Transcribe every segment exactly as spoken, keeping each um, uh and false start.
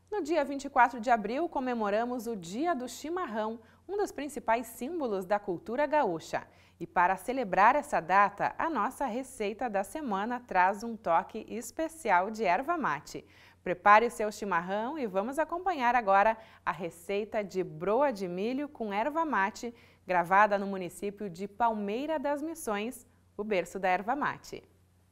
No dia vinte e quatro de abril, comemoramos o Dia do Chimarrão, um dos principais símbolos da cultura gaúcha. E para celebrar essa data, a nossa receita da semana traz um toque especial de erva mate. Prepare o seu chimarrão e vamos acompanhar agora a receita de broa de milho com erva mate, gravada no município de Palmeira das Missões, o berço da erva mate.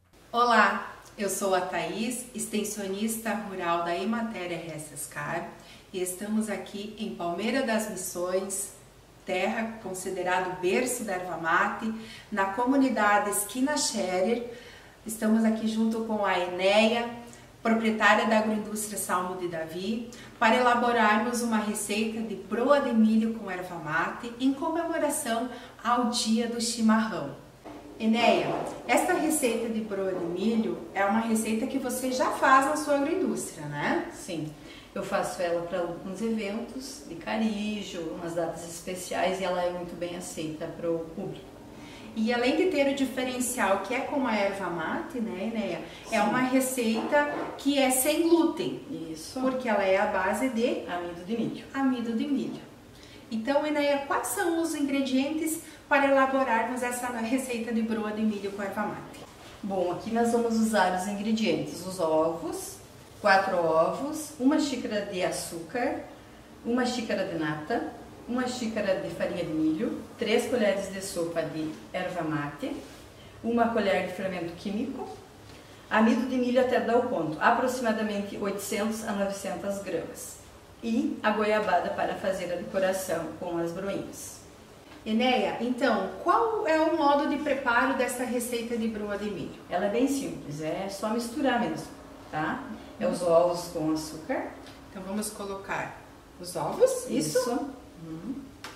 Olá, eu sou a Thaís, extensionista rural da Emater R S S C A R, e estamos aqui em Palmeira das Missões, terra considerado berço da erva mate, na comunidade Esquina Scherer. Estamos aqui junto com a Enéia, proprietária da agroindústria Salmo de Davi, para elaborarmos uma receita de broa de milho com erva mate em comemoração ao Dia do Chimarrão. Enéia, esta receita de broa de milho é uma receita que você já faz na sua agroindústria, né? Sim, eu faço ela para alguns eventos de carijo, umas datas especiais, e ela é muito bem aceita para o público. E além de ter o diferencial que é com a erva mate, né, Enéia? Sim. É uma receita que é sem glúten. Isso. Porque ela é a base de amido de milho. Amido de milho. Então, Enéia, quais são os ingredientes para elaborarmos essa receita de broa de milho com erva mate? Bom, aqui nós vamos usar os ingredientes: os ovos, quatro ovos, uma xícara de açúcar, uma xícara de nata, uma xícara de farinha de milho, três colheres de sopa de erva mate, uma colher de fermento químico, amido de milho até dar o ponto, aproximadamente oitocentos a novecentas gramas, e a goiabada para fazer a decoração com as broinhas. Enéia, então, qual é o modo de preparo dessa receita de broa de milho? Ela é bem simples, é só misturar mesmo, tá? É os ovos com açúcar. Então vamos colocar os ovos, isso? Isso. Uhum.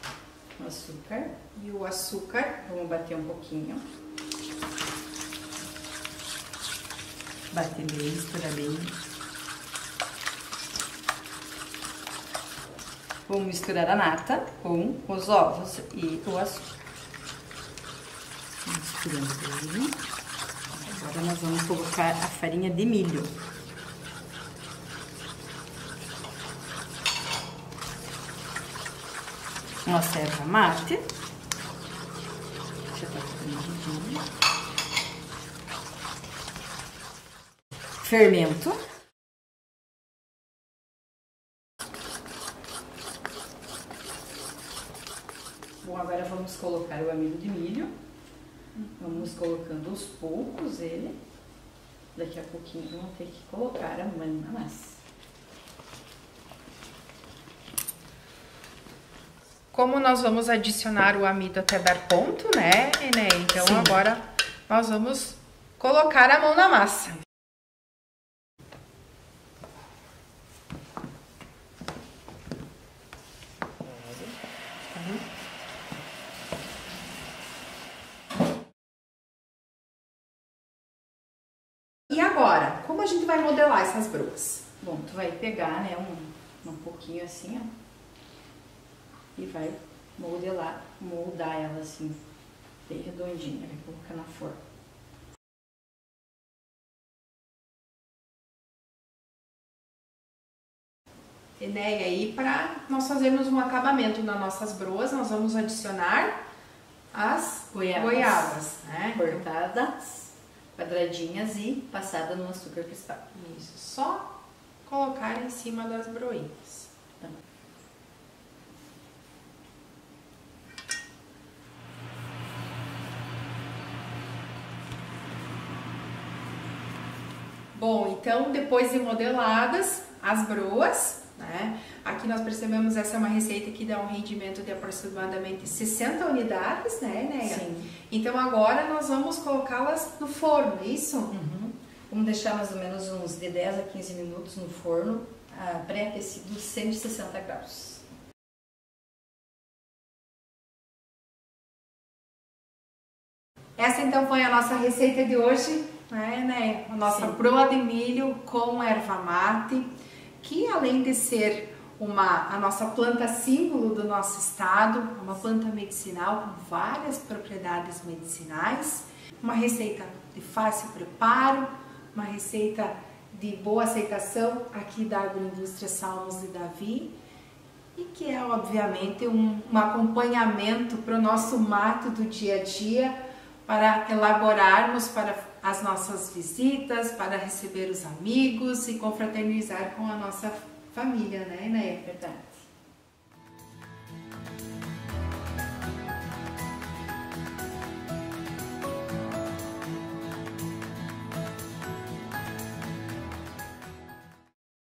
O açúcar. E o açúcar. Vamos bater um pouquinho. Bater bem, misturar bem. Vamos misturar a nata com os ovos e o açúcar. Misturando bem. Agora nós vamos colocar a farinha de milho. Nossa erva mate. Já tá ficando. Fermento. Bom, agora vamos colocar o amido de milho. Vamos colocando aos poucos ele. Daqui a pouquinho vamos ter que colocar a mão na massa. Como nós vamos adicionar o amido até dar ponto, né, Enéia? Então Sim. Agora nós vamos colocar a mão na massa. E agora, como a gente vai modelar essas broas? Bom, tu vai pegar, né, um, um pouquinho assim, ó. E vai modelar, moldar ela assim, bem redondinha, vai colocar na forma. Enéia, e para nós fazermos um acabamento nas nossas broas, nós vamos adicionar as goiabas, goiabas né? Cortadas, quadradinhas e passada no açúcar cristal. Isso, só colocar em cima das broinhas. Tá. Bom, então depois de modeladas as broas, né? Aqui nós percebemos essa é uma receita que dá um rendimento de aproximadamente sessenta unidades, né, Enéia? Sim. Então agora nós vamos colocá-las no forno, é isso? Uhum. Vamos deixar mais ou menos uns de dez a quinze minutos no forno, pré-aquecido cento e sessenta graus. Essa então foi a nossa receita de hoje, né, Enéia? A nossa Sim. broa de milho com erva mate, que além de ser uma, a nossa planta símbolo do nosso estado, uma planta medicinal com várias propriedades medicinais, uma receita de fácil preparo, uma receita de boa aceitação aqui da Agroindústria Salmos e Davi, e que é obviamente um, um acompanhamento para o nosso mato do dia a dia, para elaborarmos para as nossas visitas, para receber os amigos e confraternizar com a nossa família, né, Enéia? Verdade.